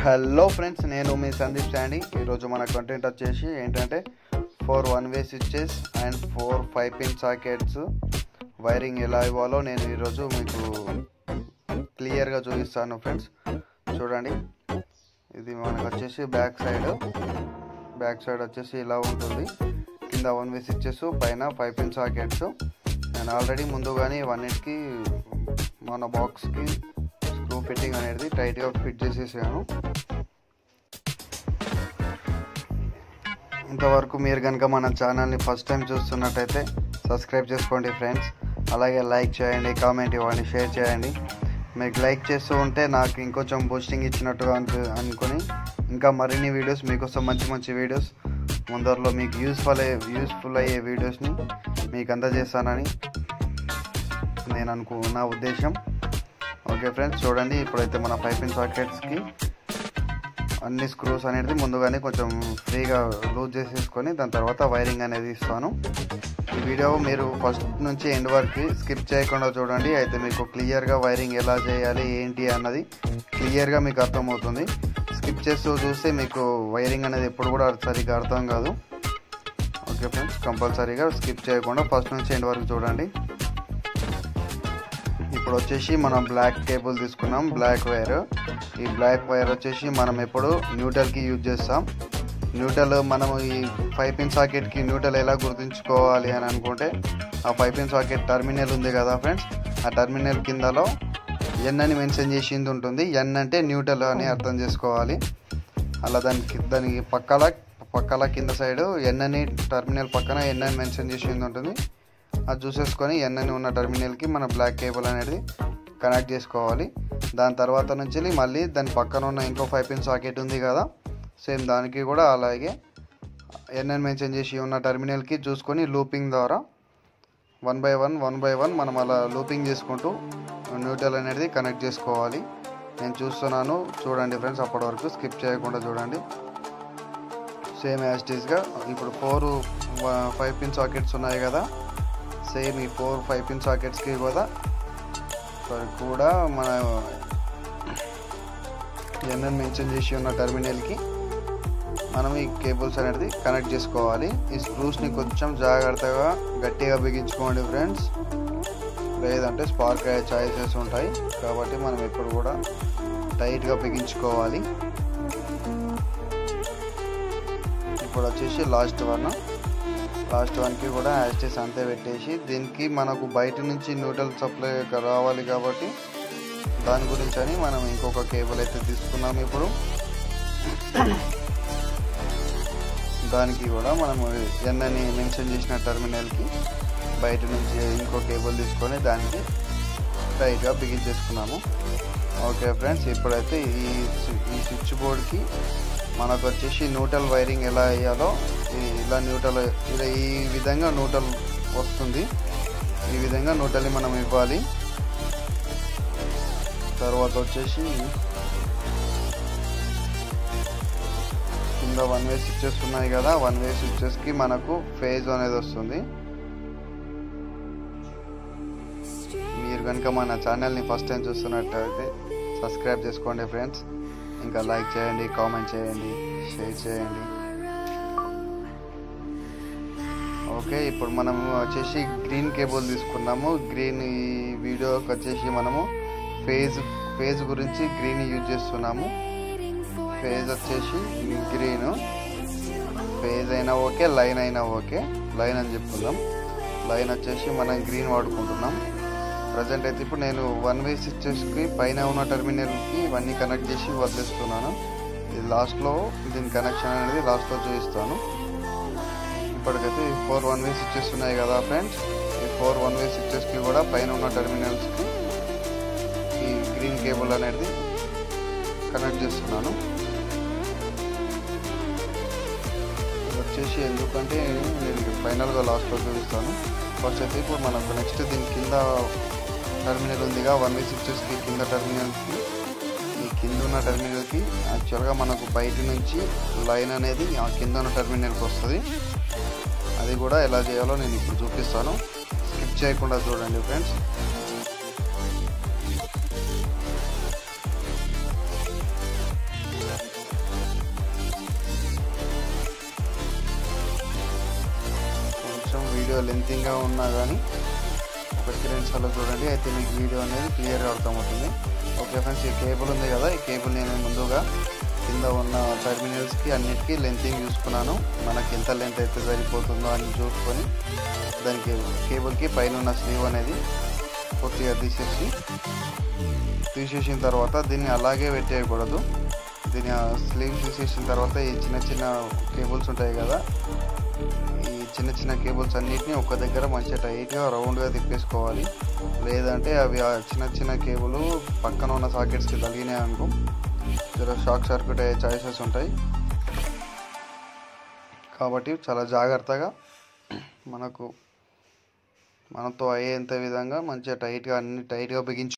Hello friends, నేను మీ సందీప్ స్టాండి. ఈరోజు మన కంటెంట్ వచ్చేసి ఏంటంటే 4 1-way switches and 4 5-pin sockets wiring ఎలా ఇవ్వాలో నేను ఈరోజు మీకు క్లియర్గా చూపిస్తాను ఫ్రెండ్స్. చూడండి, ఇది మనకు వచ్చేసి బ్యాక్ సైడ్ వచ్చేసి ఇలా ఉంటుంది. కింద 1-way స్విచెస్, పైన 5-pin సాకెట్స్. నేను ఆల్రెడీ ముందుగానే ఇవన్నిటికి మన బాక్స్కి స్క్రూ ఫిట్టింగ్ అనేది టైట్గా ఫిట్ చేసేసాను. ఇంతవరకు మీరు కనుక మన ఛానల్ని ఫస్ట్ టైం చూస్తున్నట్టయితే సబ్స్క్రైబ్ చేసుకోండి ఫ్రెండ్స్. అలాగే లైక్ చేయండి, కామెంట్ ఇవ్వండి, షేర్ చేయండి. మీకు లైక్ చేస్తూ ఉంటే నాకు ఇంకొంచెం బూస్టింగ్ ఇచ్చినట్టుగా అనుకుని ఇంకా మరిన్ని వీడియోస్ మీకోసం మంచి వీడియోస్ ముందరలో మీకు యూస్ఫుల్ అయ్యే వీడియోస్ని మీకు అందజేస్తానని నా ఉద్దేశం. ఓకే ఫ్రెండ్స్, చూడండి, ఇప్పుడైతే మన 5-pin సాకెట్స్కి అన్ని స్క్రూస్ అనేది ముందుగానే కొంచెం ఫ్రీగా లూజ్ చేసేసుకొని దాని తర్వాత వైరింగ్ అనేది ఇస్తాను. ఈ వీడియో మీరు ఫస్ట్ నుంచి ఎండ్ వరకు స్కిప్ చేయకుండా చూడండి. అయితే మీకు క్లియర్గా వైరింగ్ ఎలా చేయాలి ఏంటి అన్నది క్లియర్గా మీకు అర్థమవుతుంది. స్కిప్ చేస్తూ చూస్తే మీకు వైరింగ్ అనేది ఎప్పుడు కూడా సరిగ్గా అర్థం కాదు. ఓకే ఫ్రెండ్స్, కంపల్సరీగా స్కిప్ చేయకుండా ఫస్ట్ నుంచి ఎండ్ వరకు చూడండి. ఇప్పుడు వచ్చేసి మనం బ్లాక్ కేబుల్ తీసుకున్నాం, బ్లాక్ వైర్. ఈ బ్లాక్ వైర్ వచ్చేసి మనం ఎప్పుడు న్యూట్రల్కి యూజ్ చేస్తాం. న్యూట్రల్ మనము ఈ 5-pin సాకెట్కి న్యూట్రల్ ఎలా గుర్తుంచుకోవాలి అని అనుకుంటే, ఆ 5-pin సాకెట్ టర్మినల్ ఉంది కదా ఫ్రెండ్స్, ఆ టర్మినల్ కిందలో ఎన్ అని మెన్షన్ చేసింది ఉంటుంది. ఎన్ అంటే న్యూట్రల్ అని అర్థం చేసుకోవాలి. అలా దానికి పక్కల కింద సైడ్ ఎన్ అని టర్మినల్ పక్కన ఎన్ అని మెన్షన్ చేసింది ఉంటుంది. అది చూసేసుకొని ఎన్ అని ఉన్న టర్మినల్కి మన బ్లాక్ కేబుల్ అనేది కనెక్ట్ చేసుకోవాలి. దాని తర్వాత నుంచి మళ్ళీ దాని పక్కన ఉన్న ఇంకో 5-pin సాకెట్ ఉంది కదా, సేమ్ దానికి కూడా అలాగే ఎన్ అని మెన్షన్ చేసి ఉన్న టర్మినల్కి చూసుకొని లూపింగ్ ద్వారా 1 by 1 మనం అలా లూపింగ్ చేసుకుంటూ న్యూట్రల్ అనేది కనెక్ట్ చేసుకోవాలి. నేను చూస్తున్నాను, చూడండి ఫ్రెండ్స్, అప్పటి వరకు స్కిప్ చేయకుండా చూడండి. సేమ్ యాజ్ ఇట్ ఈస్గా ఇప్పుడు 4 5-pin సాకెట్స్ ఉన్నాయి కదా, సేమ్ ఈ 4 5-pin సాకెట్స్కి కూడా మన ఎన్ఎన్ మెన్షన్ చేసి ఉన్న టర్మినల్కి మనం ఈ కేబుల్స్ అనేది కనెక్ట్ చేసుకోవాలి. ఈ స్క్రూస్ని కొంచెం జాగ్రత్తగా గట్టిగా బిగించుకోండి ఫ్రెండ్స్, లేదంటే స్పార్క్ అయ్యే ఛాయిసెస్ ఉంటాయి. కాబట్టి మనం ఎప్పుడు కూడా టైట్గా బిగించుకోవాలి. ఇప్పుడు వచ్చేసి లాస్ట్ వన్కి కూడా యాస్టిస్ అంతే పెట్టేసి, దీనికి మనకు బయట నుంచి న్యూట్రల్ సప్లై రావాలి కాబట్టి దాని గురించి అని మనం ఇంకొక కేబుల్ అయితే తీసుకున్నాము. ఇప్పుడు దానికి కూడా మనము ఎన్ అని మెన్షన్ చేసిన టర్మినల్కి బయట నుంచి ఇంకో కేబుల్ తీసుకొని దానికి టైట్గా బిగించేసుకున్నాము. ఓకే ఫ్రెండ్స్, ఇప్పుడైతే ఈ స్విచ్ బోర్డ్కి మనకు వచ్చేసి న్యూట్రల్ వైరింగ్ ఎలా వేయాలో ఈ విధంగా న్యూట్రల్ వస్తుంది. ఈ విధంగా న్యూట్రల్ని మనం ఇవ్వాలి. తర్వాత వచ్చేసి కింద 1-way స్విచెస్ ఉన్నాయి కదా, 1-way స్విచెస్కి మనకు ఫేజ్ అనేది వస్తుంది. మీరు కనుక మన ఛానల్ని ఫస్ట్ టైం చూస్తున్నట్టయితే సబ్స్క్రైబ్ చేసుకోండి ఫ్రెండ్స్. ఇంకా లైక్ చేయండి, కామెంట్ చేయండి, షేర్ చేయండి. ఓకే, ఇప్పుడు మనము వచ్చేసి గ్రీన్ కేబుల్ తీసుకున్నాము. గ్రీన్ ఈ వీడియోకి వచ్చేసి మనము ఫేజ్ గురించి గ్రీన్ యూజ్ చేస్తున్నాము. ఫేజ్ వచ్చేసి గ్రీన్, ఫేజ్ అయినా ఓకే, లైన్ అయినా ఓకే. లైన్ అని చెప్పుకుందాం. లైన్ వచ్చేసి మనం గ్రీన్ వాడుకుంటున్నాం. ప్రజెంట్ అయితే ఇప్పుడు నేను 1-way స్విచెస్కి పైన ఉన్న టర్మినల్కి ఇవన్నీ కనెక్ట్ చేసి వదిలేస్తున్నాను. ఇది లాస్ట్లో దీని కనెక్షన్ అనేది లాస్ట్లో చూపిస్తాను. ఇప్పటికైతే 4 1-way స్విచెస్ ఉన్నాయి కదా ఫ్రెండ్స్, ఈ 4 1-way స్విచెస్కి కూడా పైన ఉన్న టర్మినల్స్కి ఈ గ్రీన్ కేబుల్ అనేది కనెక్ట్ చేస్తున్నాను. వచ్చేసి ఎందుకంటే నేను ఫైనల్గా లాస్ట్లో చూపిస్తాను. ఫస్ట్ అయితే ఇప్పుడు మనకు నెక్స్ట్ దీని కింద టర్మినల్ ఉందిగా 1-way స్విచెస్కి కింద టర్మినల్కి, ఈ కింద ఉన్న టర్మినల్కి యాక్చువల్గా మనకు బయట నుంచి లైన్ అనేది ఆ కింద ఉన్న టర్మినల్కి వస్తుంది. అది కూడా ఎలా చేయాలో నేను ఇప్పుడు చూపిస్తాను. స్కిప్ చేయకుండా చూడండి ఫ్రెండ్స్. వీడియో లెంతీగా ఉన్నా కానీ ఒకటి రెండు సార్లు చూడండి, అయితే మీకు వీడియో అనేది క్లియర్గా అర్థమవుతుంది. ఓకే ఫ్రెండ్స్, ఈ కేబుల్ ఉంది కదా, ఈ కేబుల్ నేను ముందుగా కింద ఉన్న టెర్మినల్స్కి అన్నిటికీ లెంతింగ్ చూసుకున్నాను. మనకి ఎంత లెంత్ అయితే సరిపోతుందో అని చూసుకొని దానికి కేబుల్కి పైన ఉన్న స్లీవ్ అనేది పూర్తిగా తీసేసిన తర్వాత దీన్ని అలాగే పెట్టేయకూడదు. దీని స్లీవ్ తీసేసిన తర్వాత ఈ చిన్న చిన్న కేబుల్స్ ఉంటాయి కదా, ఈ చిన్న చిన్న కేబుల్స్ అన్నిటిని ఒక దగ్గర మంచిగా టైట్గా రౌండ్గా తిప్పేసుకోవాలి. లేదంటే అవి ఆ చిన్న చిన్న కేబుల్ పక్కన ఉన్న సాకెట్స్కి తగిలినాయి అనుకో జర షాక్ సర్క్యూట్ అయ్యే ఛాయిసెస్ ఉంటాయి. కాబట్టి చాలా జాగ్రత్తగా మనతో అయ్యేంత విధంగా మంచిగా టైట్గా అన్ని టైట్గా బిగించు.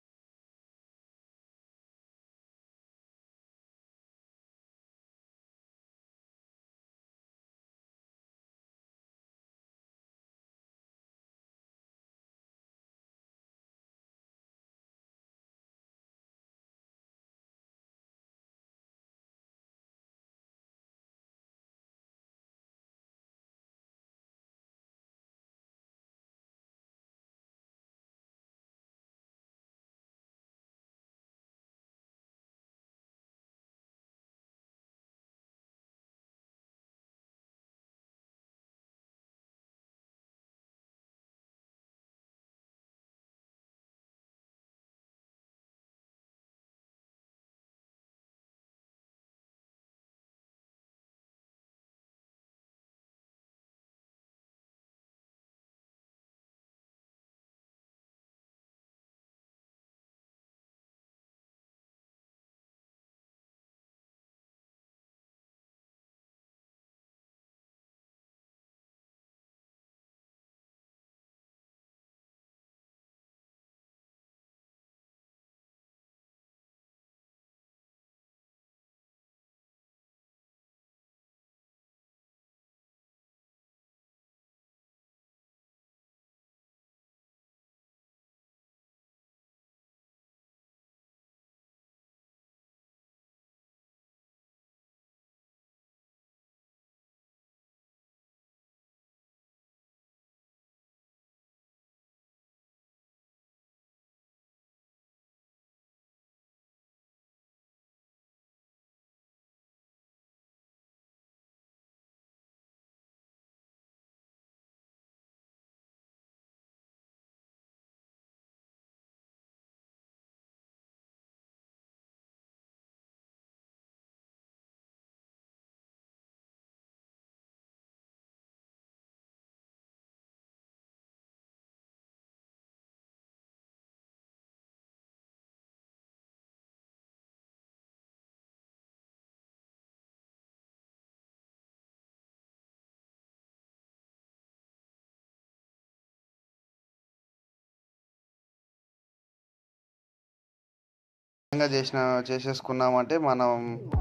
చేసేసుకున్నామంటే మనం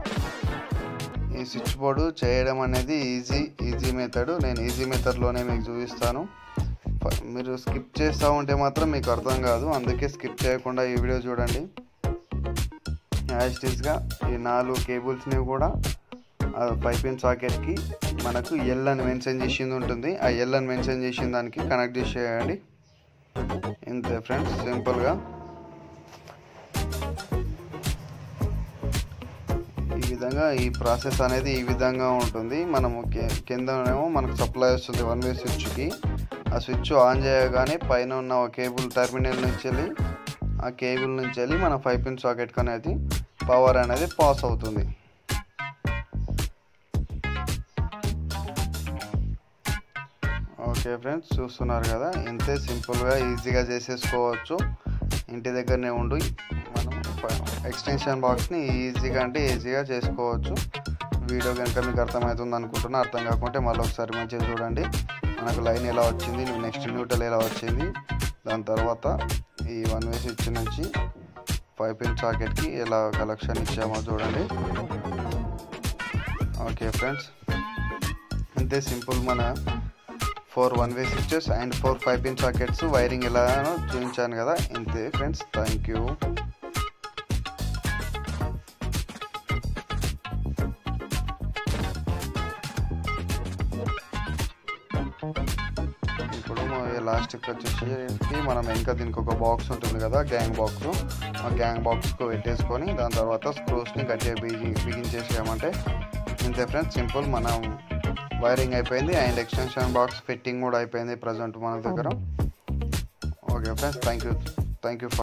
ఈ స్విచ్ బోర్డు చేయడం అనేది ఈజీ మెథడ్. నేను ఈజీ మెథడ్లోనే మీకు చూపిస్తాను. మీరు స్కిప్ చేస్తూ ఉంటే మాత్రం మీకు అర్థం కాదు, అందుకే స్కిప్ చేయకుండా ఈ వీడియో చూడండి. యాజ్ ఇట్ ఈస్గా ఈ 4 కేబుల్స్ని కూడా 5 పిన్ సాకెట్కి మనకు ఎల్ అని మెన్షన్ చేసింది ఉంటుంది, ఆ ఎల్ అని మెన్షన్ చేసిన దానికి కనెక్ట్ చేసేయండి. ఇంతే ఫ్రెండ్స్, సింపుల్గా ఈ విధంగా ఈ ప్రాసెస్ అనేది ఈ విధంగా ఉంటుంది. మనము కిందనేమో మనకు సప్లై వస్తుంది 1 వే స్విచ్కి. ఆ స్విచ్ ఆన్ చేయగానే పైన ఉన్న కేబుల్ టెర్మినల్ నుంచి వెళ్ళి ఆ కేబుల్ నుంచి వెళ్ళి మన 5 పిన్ సాకెట్కి అనేది పవర్ అనేది పాస్ అవుతుంది. ఓకే ఫ్రెండ్స్, చూస్తున్నారు కదా, ఇంతే సింపుల్గా ఈజీగా చేసేసుకోవచ్చు. ఇంటి దగ్గరనే ఉండి మనం ఎక్స్టెన్షన్ బాక్స్ని ఈజీగా చేసుకోవచ్చు. వీడియో కనుక మీకు అర్థమవుతుంది అనుకుంటున్నా. అర్థం కాకుంటే మళ్ళీ ఒకసారి మంచిగా చూడండి. మనకు లైన్ ఎలా వచ్చింది, నెక్స్ట్ న్యూట్రల్ ఎలా వచ్చింది, దాని తర్వాత ఈ 1 వే స్విచ్ నుంచి 5 పిన్ సాకెట్కి ఎలా కనెక్షన్ ఇచ్చామో చూడండి. ఓకే ఫ్రెండ్స్, ఇంతే సింపుల్. మన 4 1 way switches and 4 5 pin sockets wiring ఎలానో చూపించాను కదా. ఇంతే ఫ్రెండ్స్, థ్యాంక్ యూ. లాస్ట్కి వచ్చేసి మనం ఇంకా దీనికి ఒక బాక్స్ ఉంటుంది కదా, గ్యాంగ్ బాక్స్. ఆ గ్యాంగ్ బాక్స్కు పెట్టేసుకొని దాని తర్వాత స్క్రూస్ని గట్టిగా బిగించేసామంటే ఇంతే ఫ్రెండ్స్, సింపుల్. మనం వైరింగ్ అయిపోయింది అండ్ ఎక్స్టెన్షన్ బాక్స్ ఫిట్టింగ్ కూడా అయిపోయింది ప్రజెంట్ మన దగ్గర. Okay friends, thank you.